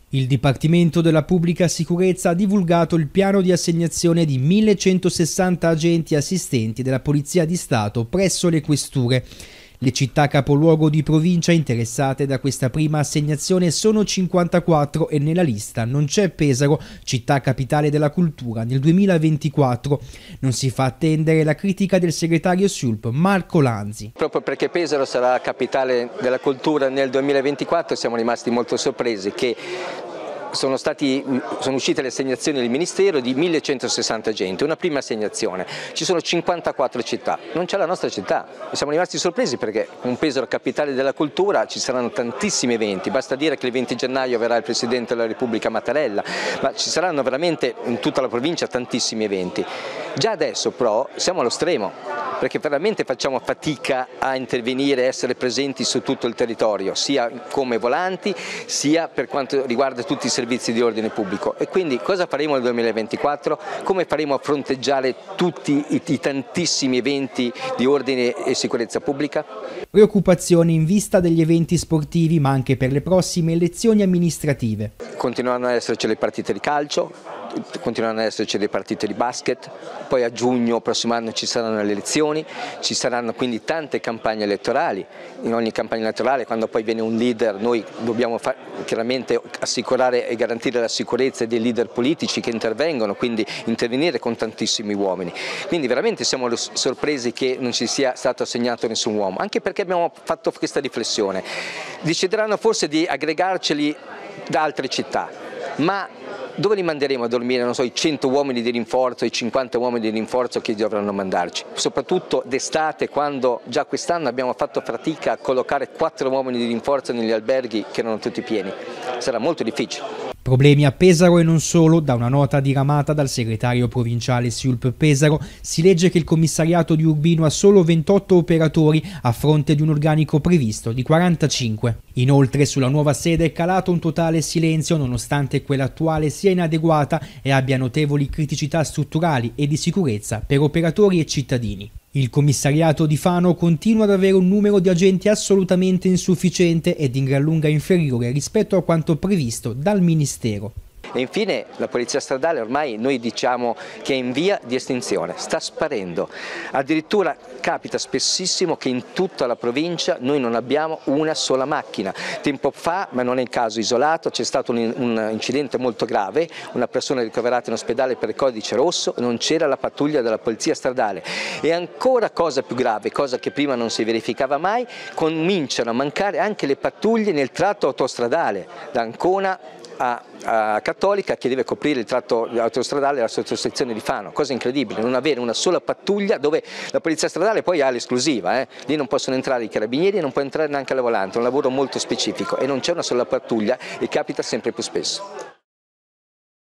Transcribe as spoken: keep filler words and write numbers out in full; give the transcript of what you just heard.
Il Dipartimento della Pubblica Sicurezza ha divulgato il piano di assegnazione di millecentosessanta agenti assistenti della Polizia di Stato presso le questure. Le città capoluogo di provincia interessate da questa prima assegnazione sono cinquantaquattro e nella lista non c'è Pesaro, città capitale della cultura, nel duemilaventiquattro. Non si fa attendere la critica del segretario S U L P Marco Lanzi. Proprio perché Pesaro sarà capitale della cultura nel duemilaventiquattro siamo rimasti molto sorpresi che Sono, stati, sono uscite le assegnazioni del Ministero di millecentosessanta agenti, una prima assegnazione, ci sono cinquantaquattro città, non c'è la nostra città, siamo rimasti sorpresi perché un Pesaro capitale della cultura ci saranno tantissimi eventi, basta dire che il venti gennaio verrà il Presidente della Repubblica Mattarella, ma ci saranno veramente in tutta la provincia tantissimi eventi. Già adesso però siamo allo stremo, perché veramente facciamo fatica a intervenire e essere presenti su tutto il territorio, sia come volanti sia per quanto riguarda tutti i servizi di ordine pubblico. E quindi cosa faremo nel duemilaventiquattro? Come faremo a fronteggiare tutti i, i tantissimi eventi di ordine e sicurezza pubblica? Preoccupazioni in vista degli eventi sportivi ma anche per le prossime elezioni amministrative. Continueranno ad esserci le partite di calcio, continueranno ad esserci le partite di basket, poi a giugno prossimo anno ci saranno le elezioni, ci saranno quindi tante campagne elettorali. In ogni campagna elettorale, quando poi viene un leader, noi dobbiamo chiaramente assicurare e garantire la sicurezza dei leader politici che intervengono, quindi intervenire con tantissimi uomini. Quindi veramente siamo sorpresi che non ci sia stato assegnato nessun uomo, anche perché abbiamo fatto questa riflessione. Decideranno forse di aggregarceli da altre città, ma dove li manderemo a dormire, non so, i cento uomini di rinforzo, i cinquanta uomini di rinforzo che dovranno mandarci? Soprattutto d'estate, quando già quest'anno abbiamo fatto fatica a collocare quattro uomini di rinforzo negli alberghi che erano tutti pieni. Sarà molto difficile. Problemi a Pesaro e non solo. Da una nota diramata dal segretario provinciale S U L P Pesaro si legge che il commissariato di Urbino ha solo ventotto operatori a fronte di un organico previsto di quarantacinque. Inoltre sulla nuova sede è calato un totale silenzio nonostante quella attuale sia inadeguata e abbia notevoli criticità strutturali e di sicurezza per operatori e cittadini. Il commissariato di Fano continua ad avere un numero di agenti assolutamente insufficiente ed in gran lunga inferiore rispetto a quanto previsto dal Ministero. E infine la polizia stradale ormai noi diciamo che è in via di estinzione, sta sparendo. Addirittura capita spessissimo che in tutta la provincia noi non abbiamo una sola macchina. Tempo fa, ma non è il caso isolato, c'è stato un, un incidente molto grave, una persona ricoverata in ospedale per il codice rosso, non c'era la pattuglia della polizia stradale. E ancora cosa più grave, cosa che prima non si verificava mai, cominciano a mancare anche le pattuglie nel tratto autostradale, da Ancona a, a Cattolica, che deve coprire il tratto autostradale della sottosezione di Fano. Cosa incredibile, non avere una sola pattuglia dove la polizia stradale poi ha l'esclusiva, eh? Lì non possono entrare i carabinieri e non può entrare neanche la volante, è un lavoro molto specifico e non c'è una sola pattuglia e capita sempre più spesso.